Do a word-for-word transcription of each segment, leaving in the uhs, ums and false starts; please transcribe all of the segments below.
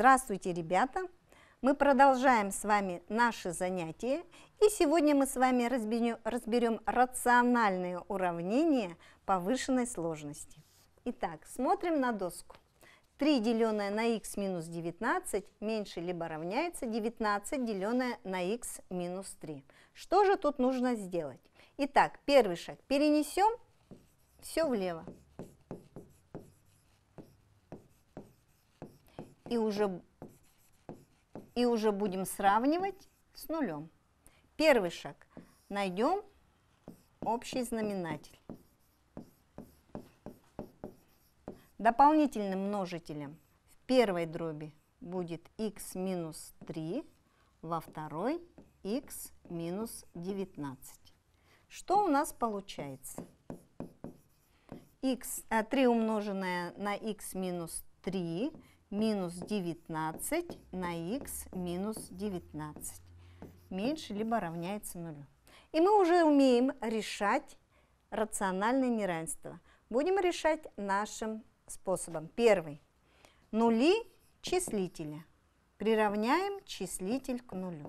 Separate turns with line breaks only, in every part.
Здравствуйте, ребята! Мы продолжаем с вами наши занятия, и сегодня мы с вами разберем, разберем рациональные уравнения повышенной сложности. Итак, смотрим на доску. три деленное на х минус девятнадцать меньше либо равняется девятнадцать деленное на х минус три. Что же тут нужно сделать? Итак, первый шаг. Перенесем все влево. И уже, и уже будем сравнивать с нулем. Первый шаг. Найдем общий знаменатель. Дополнительным множителем в первой дроби будет х минус три, во второй х минус девятнадцать. Что у нас получается? Х, а, три умноженное на х минус три минус девятнадцать на х минус девятнадцать. Меньше либо равняется нулю. И мы уже умеем решать рациональные неравенства. Будем решать нашим способом. Первый. Нули числителя. Приравняем числитель к нулю.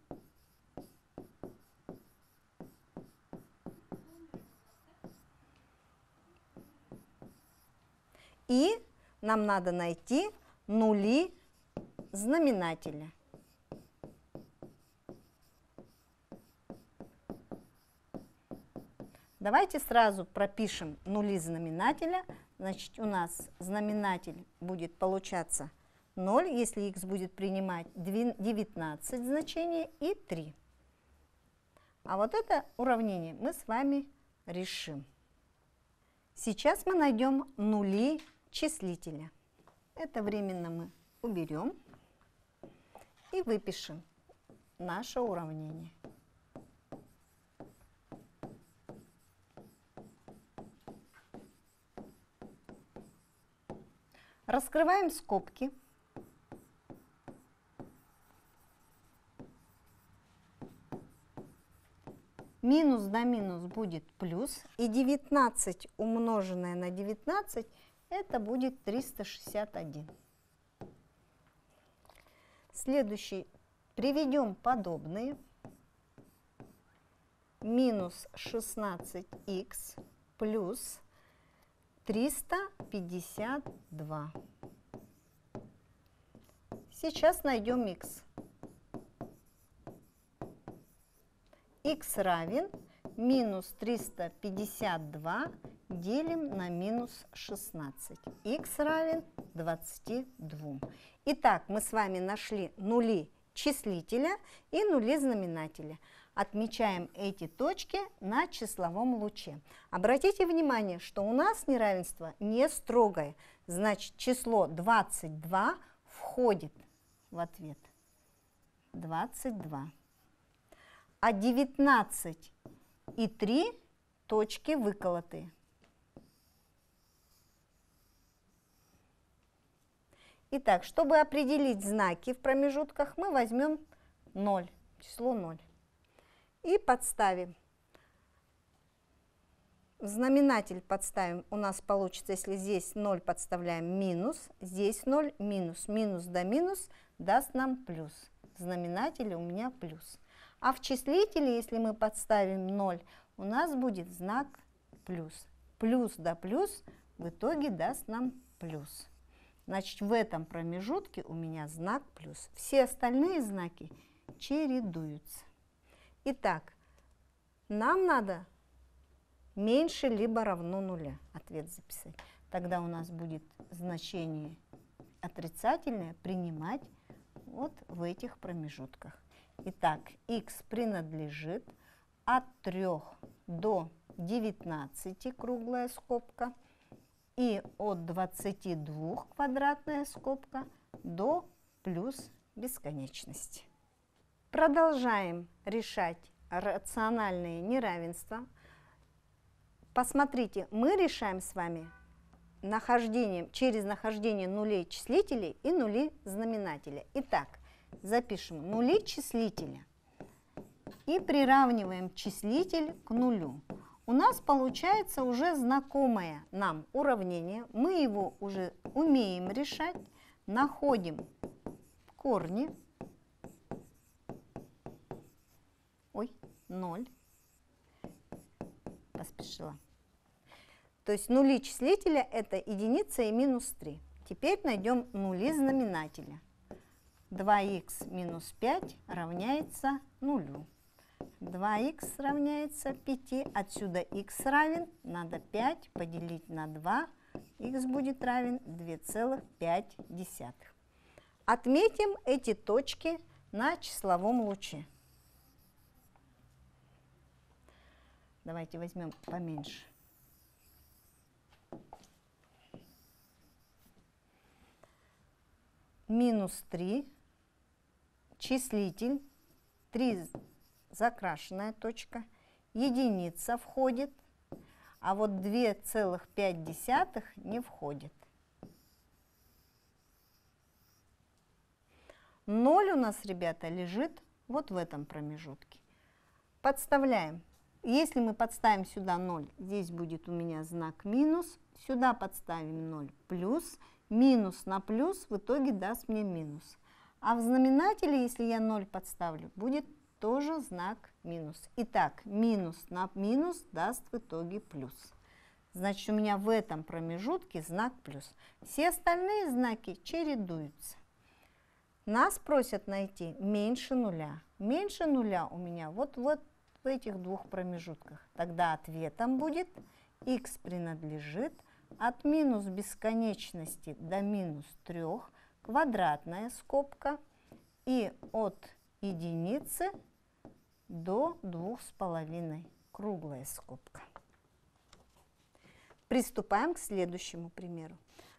И нам надо найти нули знаменателя. Давайте сразу пропишем нули знаменателя. Значит, у нас знаменатель будет получаться ноль, если х будет принимать девятнадцать значение, и три. А вот это уравнение мы с вами решим. Сейчас мы найдем нули числителя. Это временно мы уберем и выпишем наше уравнение. Раскрываем скобки. Минус на минус будет плюс, и девятнадцать умноженное на девятнадцать это будет триста шестьдесят один. Следующий. Приведем подобные. Минус шестнадцать х плюс триста пятьдесят два. Сейчас найдем х. Х равен минус триста пятьдесят два делим на минус шестнадцать. Х равен двадцати двум. Итак, мы с вами нашли нули числителя и нули знаменателя. Отмечаем эти точки на числовом луче. Обратите внимание, что у нас неравенство не строгое. Значит, число двадцать два входит в ответ. двадцать два. А девятнадцать и три точки выколотые. Итак, чтобы определить знаки в промежутках, мы возьмем ноль, число ноль. И подставим. В знаменатель подставим. У нас получится, если здесь ноль подставляем минус, здесь ноль минус. Минус до минус даст нам плюс. В знаменателе у меня плюс. А в числителе, если мы подставим ноль, у нас будет знак плюс. Плюс до плюс в итоге даст нам плюс. Значит, в этом промежутке у меня знак плюс. Все остальные знаки чередуются. Итак, нам надо меньше либо равно нуля. Ответ записать. Тогда у нас будет значение отрицательное принимать вот в этих промежутках. Итак, х принадлежит от трёх до девятнадцати, круглая скобка, и от двадцати двух, квадратная скобка, до плюс бесконечности. Продолжаем решать рациональные неравенства. Посмотрите, мы решаем с вами нахождением, через нахождение нулей числителей и нули знаменателя. Итак, запишем нули числителя и приравниваем числитель к нулю. У нас получается уже знакомое нам уравнение. Мы его уже умеем решать. Находим корни. Ой, ноль. Поспешила. То есть нули числителя – это единица и минус три. Теперь найдем нули знаменателя. два х минус пять равняется нулю. два х равняется пяти. Отсюда х равен, надо пять поделить на два. Х будет равен две целых пять десятых. Отметим эти точки на числовом луче. Давайте возьмем поменьше. Минус три, числитель, три закрашенная точка, единица входит, а вот две целых пять десятых не входит. ноль у нас, ребята, лежит вот в этом промежутке. Подставляем. Если мы подставим сюда ноль, здесь будет у меня знак минус, сюда подставим ноль, плюс, минус на плюс в итоге даст мне минус. А в знаменателе, если я ноль подставлю, будет тоже знак минус. Итак, минус на минус даст в итоге плюс. Значит, у меня в этом промежутке знак плюс. Все остальные знаки чередуются. Нас просят найти меньше нуля. Меньше нуля у меня вот, вот в этих двух промежутках. Тогда ответом будет х принадлежит от минус бесконечности до минус трех, квадратная скобка, и от единицы до двух с половиной, круглая скобка. Приступаем к следующему примеру.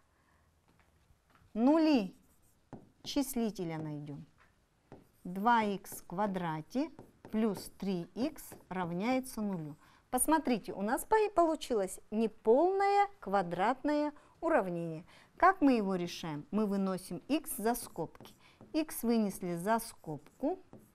Нули числителя найдем. два х в квадрате плюс три х равняется нулю. Посмотрите, у нас получилось неполное квадратное уравнение. Как мы его решаем? Мы выносим х за скобки. Х вынесли за скобку.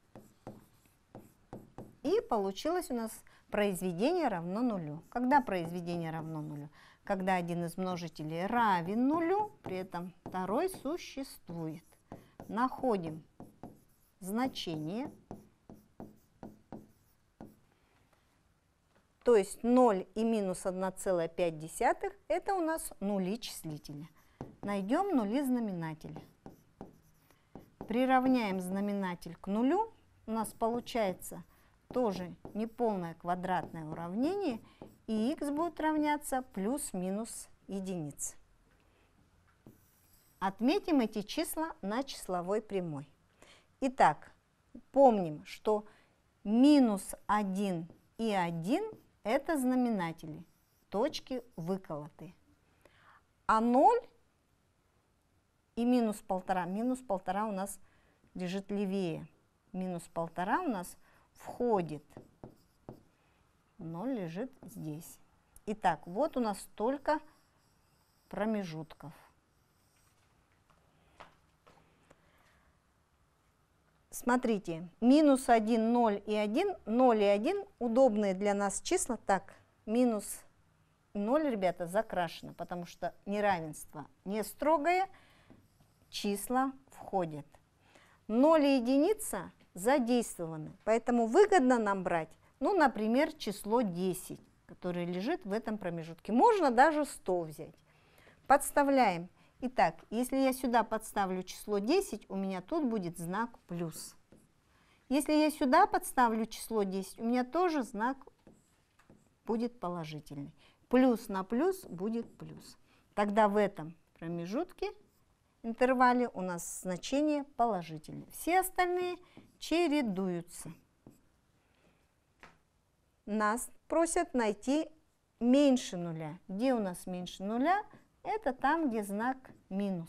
И получилось у нас произведение равно нулю. Когда произведение равно нулю? Когда один из множителей равен нулю, при этом второй существует. Находим значение. То есть ноль и минус одна целая пять десятых – это у нас нули числителя. Найдем нули знаменателя. Приравняем знаменатель к нулю. У нас получается тоже неполное квадратное уравнение. И х будет равняться плюс-минус единице. Отметим эти числа на числовой прямой. Итак, помним, что минус один и один – это знаменатели, точки выколоты. А ноль и минус полтора, минус полтора у нас лежит левее. Минус полтора у нас входит. ноль лежит здесь. Итак, вот у нас столько промежутков. Смотрите, минус один, ноль и один, ноль и один удобные для нас числа. Так, минус ноль, ребята, закрашено, потому что неравенство не строгое, числа входят. ноль и единица задействованы, поэтому выгодно нам брать, ну, например, число десять, которое лежит в этом промежутке. Можно даже сто взять. Подставляем. Итак, если я сюда подставлю число десять, у меня тут будет знак плюс. Если я сюда подставлю число десять, у меня тоже знак будет положительный. Плюс на плюс будет плюс. Тогда в этом промежутке, интервале, у нас значение положительное. Все остальные чередуются. Нас просят найти меньше нуля. Где у нас меньше нуля? Это там, где знак минус.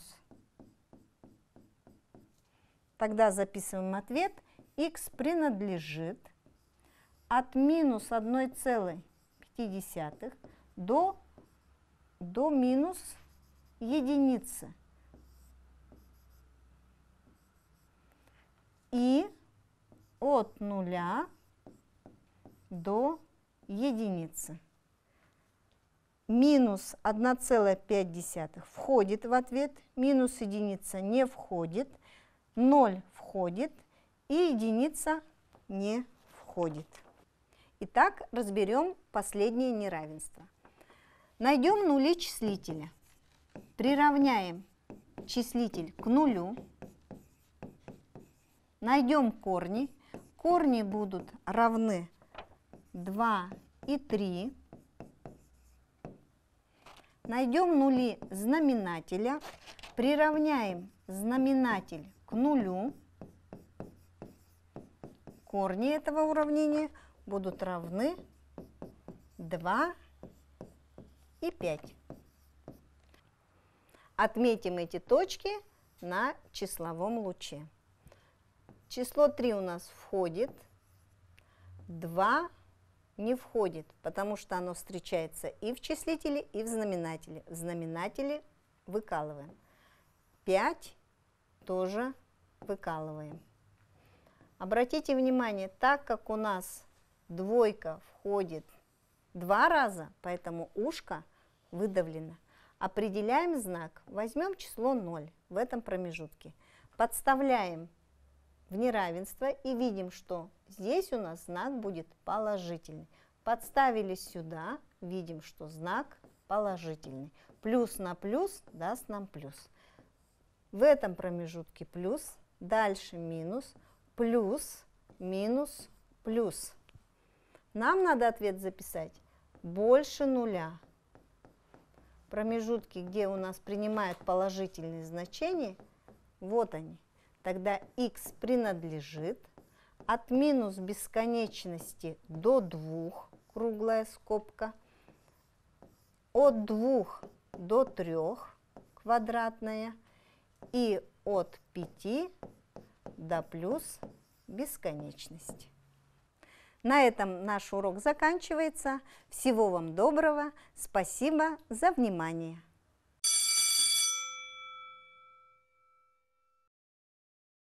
Тогда записываем ответ. Х принадлежит от минус одной целой пяти десятых до, до минус единицы. И от нуля до единицы. Минус одна целая пять десятых входит в ответ, минус единица не входит. ноль входит и единица не входит. Итак, разберем последнее неравенство. Найдем нули числителя. Приравняем числитель к нулю. Найдем корни. Корни будут равны два и три. Найдем нули знаменателя. Приравняем знаменатель к нулю. Корни этого уравнения будут равны два и пять. Отметим эти точки на числовом луче. Число три у нас входит, два не входит, потому что оно встречается и в числителе, и в знаменателе. В знаменателе выкалываем. пять тоже выкалываем. Обратите внимание, так как у нас двойка входит два раза, поэтому ушко выдавлено. Определяем знак. Возьмем число ноль в этом промежутке. Подставляем в неравенство и видим, что здесь у нас знак будет положительный. Подставили сюда, видим, что знак положительный. Плюс на плюс даст нам плюс. В этом промежутке плюс, дальше минус, плюс, минус, плюс. Нам надо ответ записать больше нуля. Промежутки, где у нас принимают положительные значения, вот они. Тогда х принадлежит от минус бесконечности до двух, круглая скобка, от двух до трёх, квадратная, и от пяти до плюс бесконечности. На этом наш урок заканчивается. Всего вам доброго. Спасибо за внимание.